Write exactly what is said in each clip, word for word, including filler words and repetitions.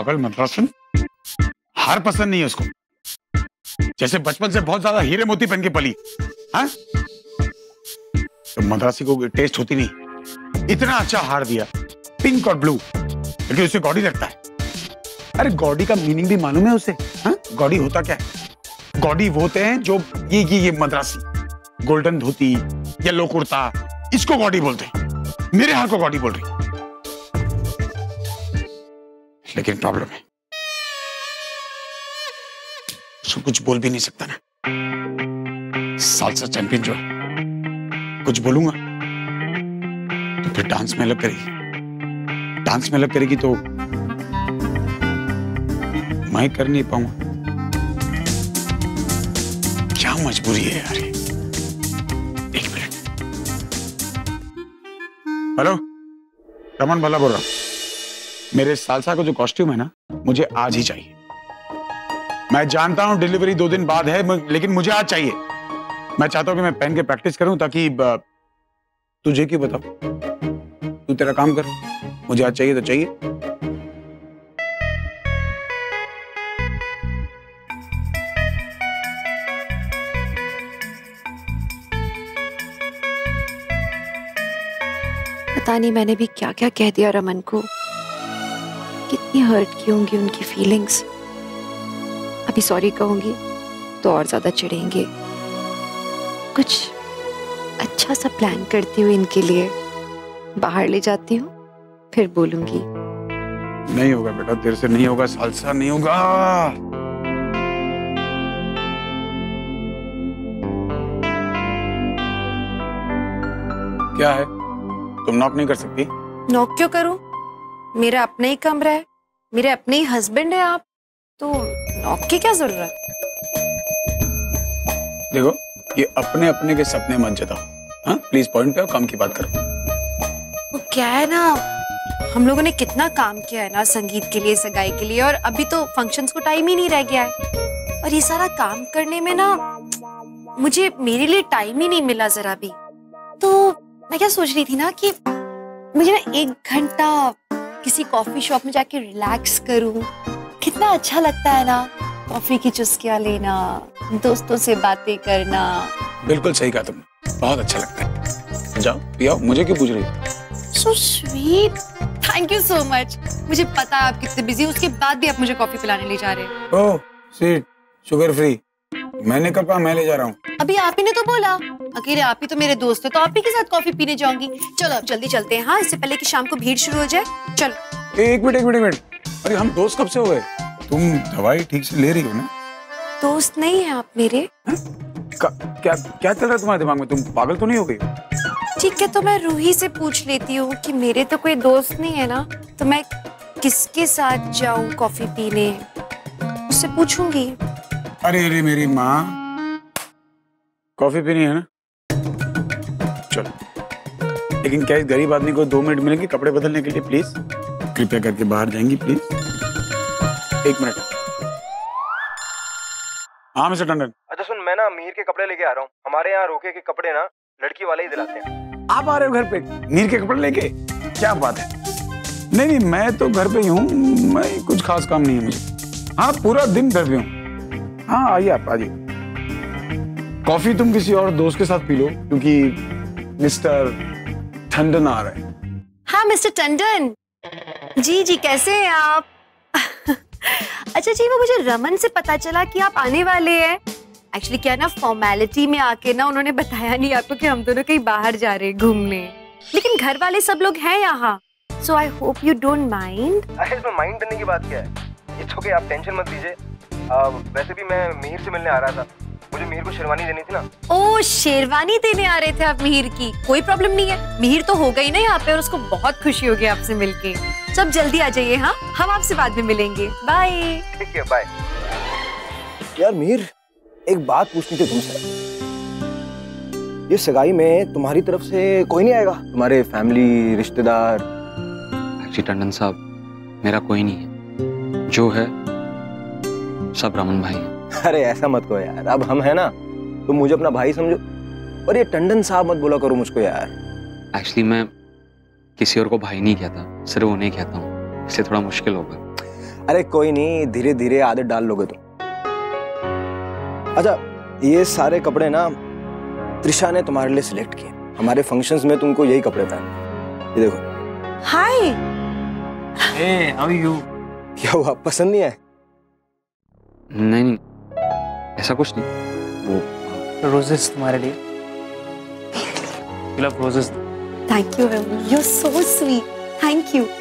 पागल मद्रासन, हार पसंद नहीं है उसको, जैसे बचपन से बहुत ज्यादा हीरे मोती पहन के पली। हाँ तो मद्रासी को टेस्ट होती नहीं। इतना अच्छा हार दिया, पिंक और ब्लू, लेकिन उसे गॉडी लगता है। अरे गॉडी का मीनिंग भी मालूम है उसे? हाँ गॉडी होता क्या है? गॉडी वो होते हैं जो ये ये ये मद्रासी गोल्डन धोती, येलो कुर्ता, इसको गॉडी बोलते हैं। मेरे हार को गॉडी बोल रही, लेकिन प्रॉब्लम है उसको कुछ बोल भी नहीं सकता ना। सालसा चैंपियन जो है, कुछ बोलूंगा तो फिर डांस में अलग करेगी, डांस में अलग करेगी तो मैं कर नहीं पाऊंगा। क्या मजबूरी है यार। एक मिनट। हेलो, रमन भला बोल रहा हूं। मेरे सालसा का जो कॉस्ट्यूम है ना, मुझे आज ही चाहिए। मैं जानता हूं डिलीवरी दो दिन बाद है, लेकिन मुझे आज चाहिए। मैं चाहता हूं कि मैं पहन के प्रैक्टिस करूं, ताकि तुझे क्यों बताऊं, तू तेरा काम कर। मुझे आज चाहिए तो चाहिए। पता नहीं मैंने भी क्या क्या कह दिया रमन को, कितनी हर्ट की होंगी उनकी फीलिंग्स। अभी सॉरी कहूंगी तो और ज्यादा चिढ़ेंगे। कुछ अच्छा सा प्लान करती हूँ इनके लिए, बाहर ले जाती हूँ, फिर बोलूंगी। नहीं होगा बेटा, तेरे से नहीं होगा सालसा, नहीं होगा। क्या है, तुम नॉक नहीं कर सकती? नॉक क्यों करूं? मेरा अपना ही कमरा है, मेरे अपने ही हस्बैंड है आप, तो नॉक की क्या जरूरत? देखो, ये अपने अपने के सपने मत जताओ। हाँ प्लीज पॉइंट पे आओ, काम की बात करो। वो क्या है ना, हम लोगों ने कितना काम किया है ना संगीत के लिए, सगाई के लिए, और अभी तो फंक्शंस को टाइम ही नहीं रह गया है। और ये सारा काम करने में ना मुझे मेरे लिए टाइम ही नहीं मिला जरा भी। तो मैं क्या सोच रही थी ना कि मुझे ना एक घंटा किसी कॉफी शॉप में जाके रिलैक्स करूं। कितना अच्छा लगता है ना, कॉफी की चुस्कियां लेना, दोस्तों से बातें करना। बिल्कुल सही कहा तुमने, बहुत अच्छा लगता है। जाओ पियाओ, मुझे क्यों पूछ रही हो? So sweet, thank you so much. मुझे पता है आप कितने बिजी, उसके बाद भी आप मुझे कॉफी पिलाने ले जा रहे हैं। Oh sweet, sugar free. मैंने कब कहा मैं ले जा रहा हूँ? अभी आप ही ने तो बोला, अकेले आप ही तो मेरे दोस्त है, तो आप ही के साथ कॉफी पीने जाऊंगी। चलो अब जल्दी चलते हैं, हाँ, इससे पहले कि शाम को भीड़ शुरू हो जाए। चलो। एक मिनट एक मिनट एक मिनट, अरे हम दोस्त कब से हो गए? तुम दवाई ठीक से ले रही हो ना? दोस्त नहीं है आप मेरे? क्या क्या क्या चल रहा है तुम्हारे दिमाग में? तुम पागल तो नहीं हो गई? ठीक है, तो मैं रूही से पूछ लेती हूँ कि मेरे तो कोई दोस्त नहीं है ना, तो मैं किसके साथ जाऊँ कॉफी पीने, उससे पूछूंगी। अरे अरे मेरी माँ, कॉफी पीनी है ना? चलो, लेकिन क्या इस गरीब आदमी को दो मिनट मिलेंगे कपड़े बदलने के लिए? प्लीज कृपया करके बाहर जाएंगी प्लीज। एक मिनट। हाँ मिस्टर टंडन। अच्छा सुन, मैं ना मीर के कपड़े लेके आ रहा हूँ। हमारे यहाँ रोके के कपड़े ना लड़की वाले ही दिलाते हैं। आप आ रहे हो घर पे मीर के कपड़े लेके? क्या बात है। नहीं नहीं, मैं तो घर पे ही हूँ, मैं कुछ खास काम नहीं है मुझे। हाँ पूरा दिन घर पे हूँ। हाँ आइए आप, आइए। कॉफी तुम किसी और दोस्त के साथ पी लो, क्योंकि मिस्टर टंडन आ रहे हैं। हाँ मिस्टर टंडन जी, जी कैसे हैं आप? अच्छा जी, वो मुझे रमन से पता चला कि आप आने वाले हैं। एक्चुअली क्या ना, फॉर्मेलिटी में आके ना उन्होंने बताया नहीं आपको कि हम दोनों कहीं बाहर जा रहे हैं घूमने, लेकिन घर वाले सब लोग हैं यहाँ, so I hope you don't mind. अरे इसमें माइंड करने की बात क्या है? इट्स ओके, आप टेंशन मत लीजिए। वैसे भी मैं मिहिर से मिलने आ रहा था, मुझे मिहिर को शेरवानी देनी थी ना। ओ शेरवानी देने आ रहे थे आप मिहिर की? कोई प्रॉब्लम नहीं है, मिहिर तो हो गई ना यहाँ पे, और उसको बहुत खुशी होगी आपसे मिलके। सब जल्दी आ जाइए, हाँ हम आपसे बाद में मिलेंगे। बाय। ठीक है, बाय। यार मिहिर, एक बात पूछनी थी तुमसे। ये सगाई में तुम्हारी तरफ से कोई नहीं आएगा? तुम्हारे फैमिली, रिश्तेदार? एक्चुअली टंडन साहब, मेरा कोई नहीं है, जो है सब रमन भाई हैं। अरे ऐसा मत कहो यार, अब हम है ना, तुम मुझे अपना भाई समझो, और ये टंडन साहब मत बोला करो मुझको यार। एक्चुअली मैं किसी और को भाई नहीं कहता, सिर्फ उन्हें कहता हूँ, इसलिए थोड़ा मुश्किल होगा। अरे कोई नहीं, धीरे धीरे आदत डाल लोगे तुम। अच्छा, ये सारे कपड़े ना त्रिशा ने तुम्हारे लिए सिलेक्ट किए। हमारे फंक्शंस में तुमको यही कपड़े पहनने। ये देखो। Hi. Hey, how are you? क्या हुआ, पसंद नहीं आए? नहीं नहीं, ऐसा कुछ नहीं। वो रोजेस तुम्हारे लिए। You love roses. Thank you Vibhu, you are so sweet, thank you.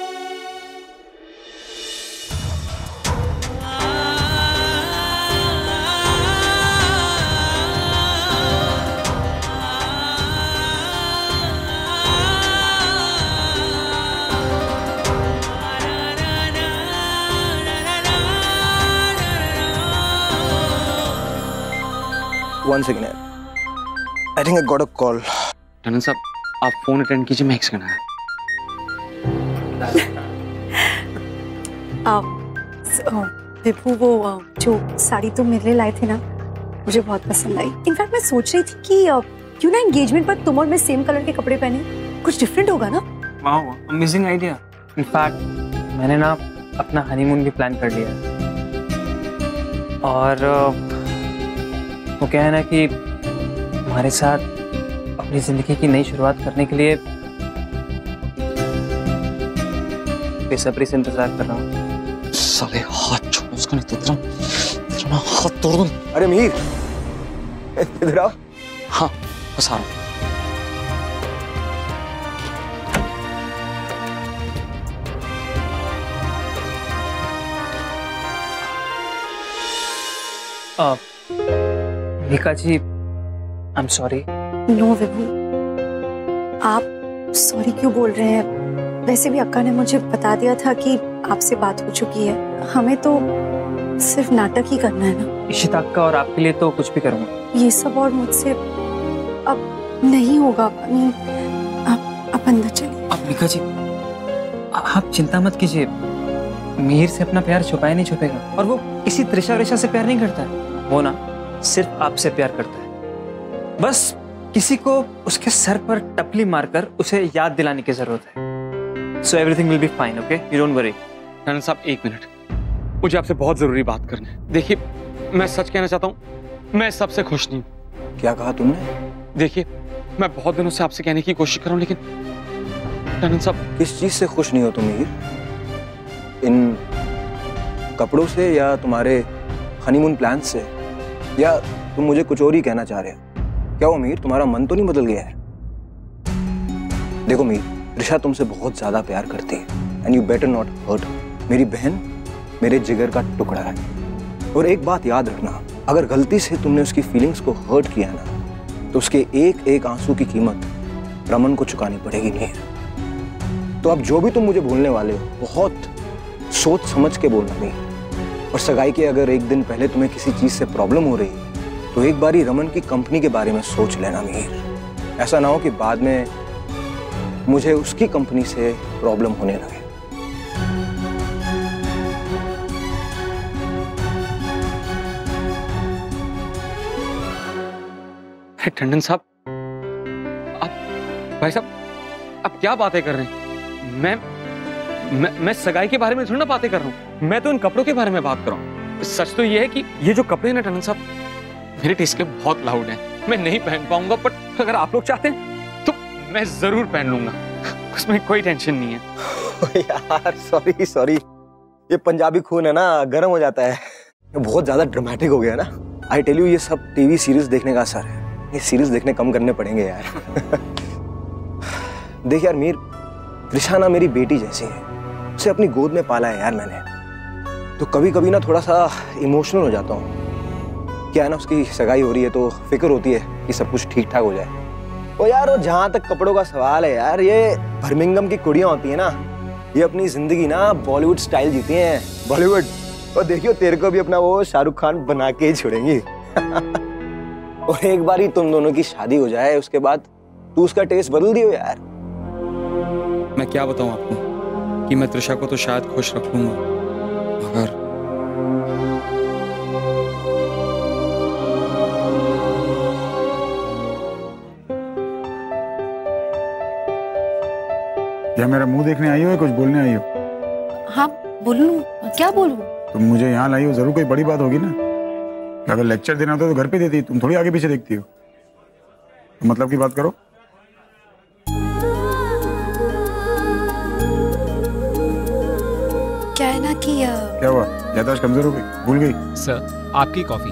One second. I think I got a call. Tandon साहब, आप फोन अटेंड कीजिए, मैं एक्स करना है। विभू, वो अ, जो साड़ी तुम मेरे लिए लाए थे ना, मुझे बहुत पसंद आई। इनफैक्ट मैं सोच रही थी कि अ, क्यों ना एंगेजमेंट पर तुम और मैं सेम कलर के कपड़े पहने, कुछ डिफरेंट होगा ना। Wow, amazing idea. इनफैक्ट मैंने ना अपना हनीमून भी प्लान कर लिया है। और अ, वो क्या है ना कि हमारे साथ अपनी जिंदगी की नई शुरुआत करने के लिए बेसब्री से इंतजार कर रहा हूँ। साले हाथ छोड़, उसका नहीं तो तेरा तेरा ना हाथ तोड़ दूं। अरे मीर, इधर आओ। हाँ, बस आ रहा हूँ। Uh, Mika ji, I am sorry. No Vibhu, आप सॉरी क्यों बोल रहे हैं? वैसे भी अक्का ने मुझे बता दिया था कि आपसे बात हो चुकी है। हमें तो सिर्फ नाटक ही करना है ना। इशिता अक्का और आपके लिए तो कुछ भी करूँगा। ये सब और मुझसे अब नहीं होगा। आप आप अंदर चलिए। आप मीका जी, आप चिंता मत कीजिए। मीर से अपना प्यार छुपाया नहीं छुपेगा, और वो किसी त्रिशा विशा से प्यार नहीं करता है। वो ना सिर्फ आपसे प्यार करता है। बस किसी को उसके सर पर टपली मारकर उसे याद दिलाने की जरूरत है। So everything will be fine, okay? You don't worry. Tandon साहब, एक मिनट, मुझे आपसे बहुत जरूरी बात करनी है। देखिए, मैं सच कहना चाहता हूँ, मैं सबसे खुश नहीं हूँ। क्या कहा तुमने? देखिए, मैं बहुत दिनों से आपसे कहने की कोशिश कर रहा हूँ, लेकिन टंडन साहब। किस चीज से खुश नहीं हो तुम मीर? इन कपड़ों से, या तुम्हारे हनीमून प्लान से, या तुम मुझे कुछ और ही कहना चाह रहे हो? क्या वो मीर, तुम्हारा मन तो नहीं बदल गया है? देखो मीर, त्रिशा तुमसे बहुत ज्यादा प्यार करती है, and you better not hurt. मेरी बहन मेरे जिगर का टुकड़ा है, और एक बात याद रखना, अगर गलती से तुमने उसकी फीलिंग्स को हर्ट किया ना, तो उसके एक एक आंसू की कीमत रमन को चुकानी पड़ेगी मीर। तो अब जो भी तुम मुझे बोलने वाले हो, बहुत सोच समझ के बोलना मीर। और सगाई के अगर एक दिन पहले तुम्हें किसी चीज से प्रॉब्लम हो रही है, तो एक बारी रमन की कंपनी के बारे में सोच लेना मीर। ऐसा ना हो कि बाद में मुझे उसकी कंपनी से प्रॉब्लम होने लगे। टंडन साहब, आप भाई साहब, आप क्या बातें कर रहे हैं? मैं मैं मैं सगाई के बारे में थोड़ी ना बातें कर रहा हूँ। मैं तो इन कपड़ों के बारे में बात कर रहा हूँ। सच तो ये है कि ये जो कपड़े ना टंडन साहब, मेरे टेस्ट के बहुत लाउड हैं। मैं नहीं पहन पाऊंगा, बट अगर आप लोग चाहते हैं तो मैं जरूर पहन लूंगा। उसमें कोई टेंशन नहीं है। यार सॉरी सॉरी, ये पंजाबी खून है ना, गर्म हो जाता है। ये बहुत ज्यादा ड्रामेटिक हो गया ना। आई टेल यू, ये सब टीवी सीरीज देखने का असर है। ये सीरीज देखने कम करने पड़ेंगे यार। देख यार मीर, त्रिशा ना मेरी बेटी जैसी है। उसे अपनी गोद में पाला है यार मैंने। तो कभी कभी ना थोड़ा सा इमोशनल हो जाता हूँ। क्या है ना, उसकी सगाई हो रही है तो फिक्र होती है कि सब कुछ ठीक ठाक हो जाए। ओ यार, वो जहाँ तक कपड़ों का सवाल है यार, ये बर्मिंघम की कुड़ियाँ होती है ना, ये अपनी जिंदगी ना बॉलीवुड स्टाइल जीती हैं। बॉलीवुड। और देखियो, तेरे को भी अपना वो शाहरुख खान बना के ही छोड़ेंगी। और एक बार ही तुम दोनों की शादी हो जाए, उसके बाद तू उसका टेस्ट बदल दियो यार। मैं क्या बताऊं आपको कि मैं त्रिशा को तो शायद खुश रख लूंगा, मगर क्या मेरा मुंह देखने आई हो या कुछ बोलने आई हो? हाँ, बोलूं क्या बोलूं? तुम मुझे यहाँ लाई हो, जरूर कोई बड़ी बात होगी ना। अगर लेक्चर देना होता तो घर पे देती, तुम थोड़ी आगे पीछे देखती हो। तो मतलब की बात करो। क्या है ना कि आ... क्या हुआ? याददाश्त कमजोर हो गई, भूल गई? सर आपकी कॉफी।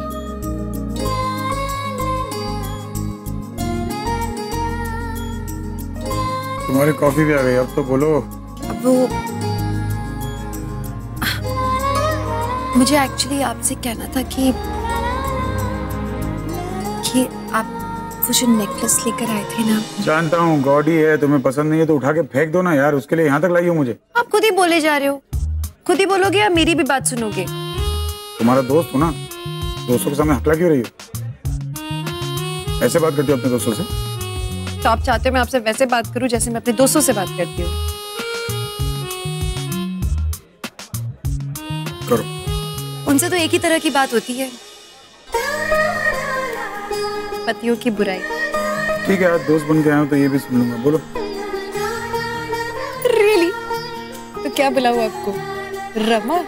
तुम्हारी कॉफी भी आ गई, अब तो बोलो। वो मुझे एक्चुअली आपसे कहना था कि कि आप वो जो नेकलेस लेकर आए थे ना। जानता हूँ गॉडी है, तुम्हें पसंद नहीं है तो उठा के फेंक दो ना यार, उसके लिए यहाँ तक लाई हो मुझे। आप खुद ही बोले जा रहे हो, खुद ही बोलोगे या मेरी भी बात सुनोगे? तुम्हारा दोस्त हो ना, दोस्तों के सामने हकला क्यों रही हो? ऐसे बात करती हो अपने दोस्तों से? तो आप चाहते हो मैं आपसे वैसे बात करूं जैसे मैं अपने दोस्तों से बात करती हूँ? करो। उनसे तो एक ही तरह की बात होती है, पतियों की बुराई। ठीक है, आज दोस्त बन के आए हो तो ये भी सुन लूंगा, बोलो। रियली? तो क्या बुलाऊं आपको? रमा?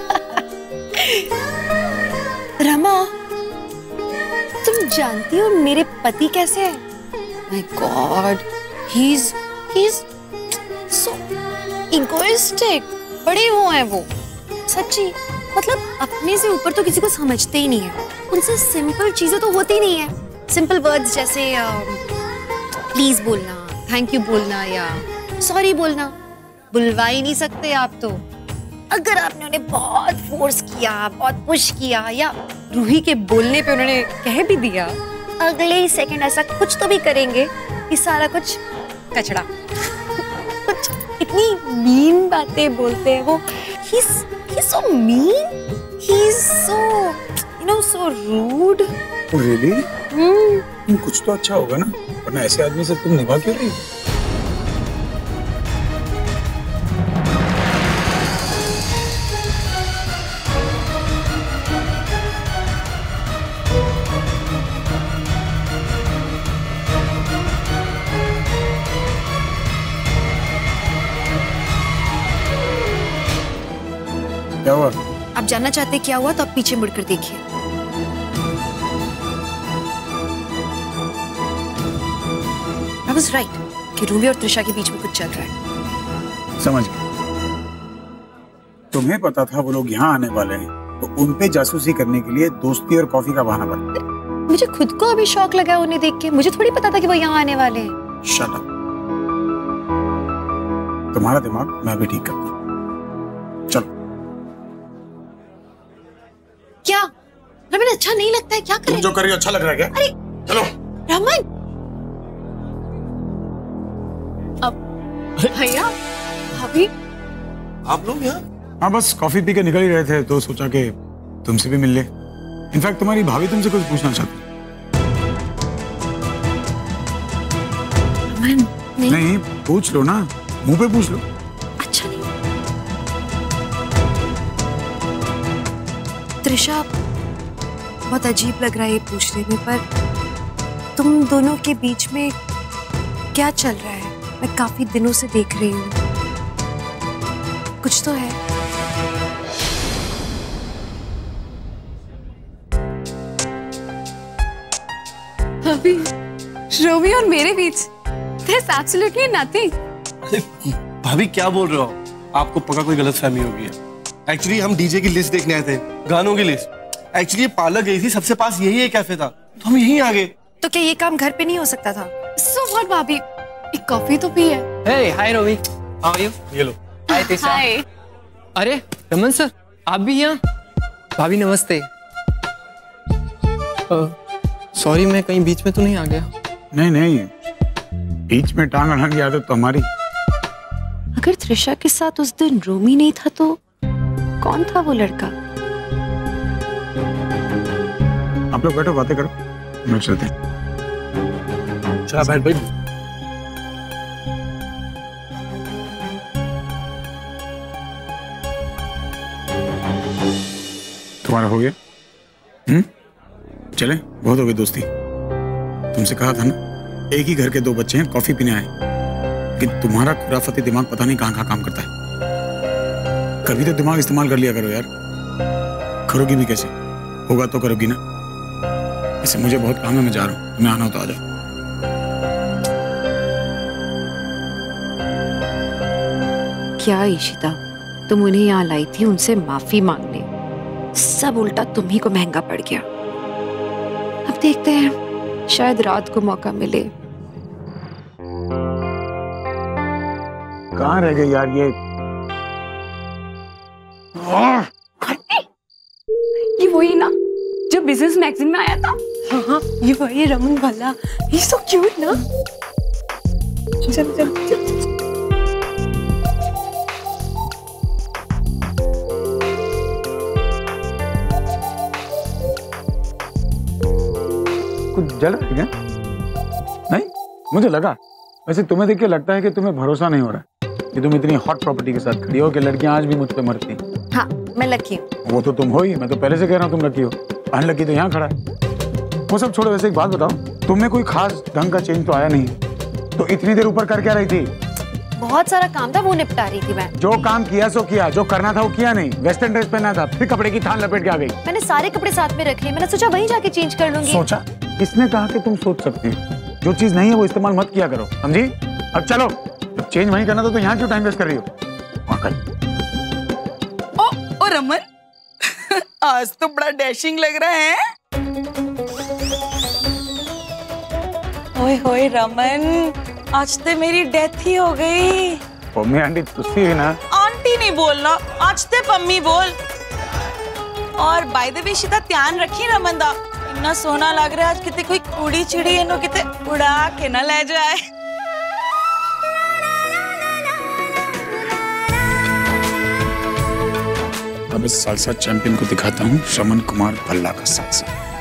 रमा, तुम जानती हो मेरे पति कैसे हैं? My God, he's he's so egoistic. बड़े वो हैं वो, सच्ची। मतलब अपने से ऊपर तो किसी को समझते ही नहीं है। उनसे सिंपल चीजें तो होती नहीं है। सिंपल वर्ड्स जैसे प्लीज बोलना, थैंक यू बोलना या सॉरी बोलना, बुलवा ही नहीं सकते आप तो। अगर आपने उन्हें बहुत फोर्स किया, बहुत पुश किया या रूही के बोलने पे उन्होंने कह भी दिया, अगले ही सेकंड ऐसा कुछ तो भी करेंगे कि सारा कुछ कचड़ा। कुछ इतनी मीन बातें बोलते हैं वो। he's he's so mean, he's so you know so rude. Oh, really? हम्म। कुछ तो अच्छा होगा ना, वरना ऐसे आदमी से तुम निभा क्यों रही? क्या हुआ? आप जानना चाहते क्या हुआ तो आप पीछे मुड़कर देखिए। I was right कि रूबी और त्रिशा के बीच में कुछ चल रहा है। समझ गया। तुम्हें पता था वो लोग यहाँ आने वाले हैं, तो उन पे जासूसी करने के लिए दोस्ती और कॉफी का बहाना बना। मुझे खुद को अभी शौक लगा उन्हें देख के। मुझे थोड़ी पता था कि वो यहाँ आने वाले हैं। Shut up. तुम्हारा दिमाग मैं भी ठीक करता हूँ। चलो। क्या रमन, अच्छा नहीं लगता है? क्या करें? तुम जो कर रही हो अच्छा लग रहा है क्या? अरे चलो। रमन, अब भैया भाभी आप लोग यहाँ? हाँ, बस कॉफी पी के निकल ही रहे थे तो सोचा कि तुमसे भी मिल ले। इनफैक्ट तुम्हारी भाभी तुमसे कुछ पूछना चाहती। रमन नहीं, नहीं, पूछ लो ना, मुंह पे पूछ लो। अच्छा नहीं। त्रिशा, बहुत अजीब लग रहा है ये पूछने में, पर तुम दोनों के बीच में क्या चल रहा है? मैं काफी दिनों से देख रही हूँ, कुछ तो है। अभी रोमी और मेरे बीच there's absolutely nothing. भाभी क्या बोल रहे हो? आपको पक्का कोई गलतफहमी होगी है। एक्चुअली हम डीजे की लिस्ट देखने आए थे, गानों की लिस्ट। एक्चुअली ये पार्लर गई थी, सबसे पास यही एक कैफे था, तो हम यहीं आ गए। तो क्या ये काम घर पे नहीं हो सकता था? So what, भाभी, एक कॉफी तो पी है। Hey, hi रोवी, how are you? ये लो। Hi त्रिशा। Hi. अरे रमन सर, आप भी यहाँ? भाभी नमस्ते। सॉरी, मैं कहीं बीच में तो नहीं आ गया? नहीं नहीं, बीच में टांग अड़ाने की आदत तो हमारी। अगर त्रिशा के साथ उस दिन रोमी नहीं था तो कौन था वो लड़का? आप लोग बैठो, बातें करो, हम लोग चलते हैं। चला बैठ बैठ। तुम्हारा हो गया? हम्म, चले, बहुत हो गई दोस्ती। तुमसे कहा था ना, एक ही घर के दो बच्चे हैं, कॉफी पीने आए। लेकिन तुम्हारा खुराफती दिमाग पता नहीं कहाँ कहाँ काम करता है। कभी तो दिमाग इस्तेमाल कर लिया करो यार। करोगी भी कैसे? होगा तो करोगी ना। ऐसे मुझे बहुत काम है, मैं जा रहा हूँ, तुम्हें आना हो तो आ जाओ। क्या ईशिता, तुम उन्हें यहाँ लाई थी उनसे माफी मांगने, सब उल्टा तुम ही को महंगा पड़ गया। अब देखते हैं, शायद रात को मौका मिले। कहाँ रह गए यार ये? ये वही ना जो बिजनेस मैगजीन में आया था? हाँ, ये वही रमन वाला। ये सो क्यूट ना। चल चल चल। कुछ जल रहा है क्या? नहीं, मुझे लगा। वैसे तुम्हें देख के लगता है कि तुम्हें भरोसा नहीं हो रहा है कि तुम इतनी हॉट प्रॉपर्टी के साथ खड़ी हो कि लड़कियां आज भी मुझ पे मरती। हाँ, मैं लकी हूँ। वो तो तुम हो ही, मैं तो पहले से कह रहा हूँ तुम लकी हो। अनलकी तो यहाँ खड़ा है। वो सब छोड़ो, वैसे एक बात बताओ, तुम में कोई खास ढंग का चेंज तो आया नहीं, तो इतनी देर ऊपर कर क्या रही थी? बहुत सारा काम था, वो निपटा रही थी मैं। जो काम किया सो किया, जो करना था वो किया नहीं। वेस्टर्न ड्रेस पहना था, फिर कपड़े की थान लपेट के आ गई। मैंने सारे कपड़े साथ में रख लिए, मैंने सोचा वहीं जाके चेंज कर लूंगी। सोचा? किसने कहा कि तुम सोच सकती हो? जो चीज नहीं है वो इस्तेमाल मत किया करो, समझी? अब चलो, अब चेंज वहीं करना था तो यहाँ क्यों टाइम वेस्ट कर रही हो? ओ, ओ रमन, आज तो बड़ा डैशिंग लग रहा है। ओए होए रमन, आज तो मेरी डेथ ही हो गई। मम्मी आंटी तुझसे ही ना। आंटी नहीं बोलना, आज ते पम्मी बोल। और बाय द वे शीता, ध्यान रखी रमन दा, इतना सोना लग रहा है आज, किते कोई कुड़ी चिड़ी इनो किते उड़ा के ना ले जाए। अब इस सालसा चैंपियन को दिखाता हूँ श्रवण कुमार भल्ला का सालसा।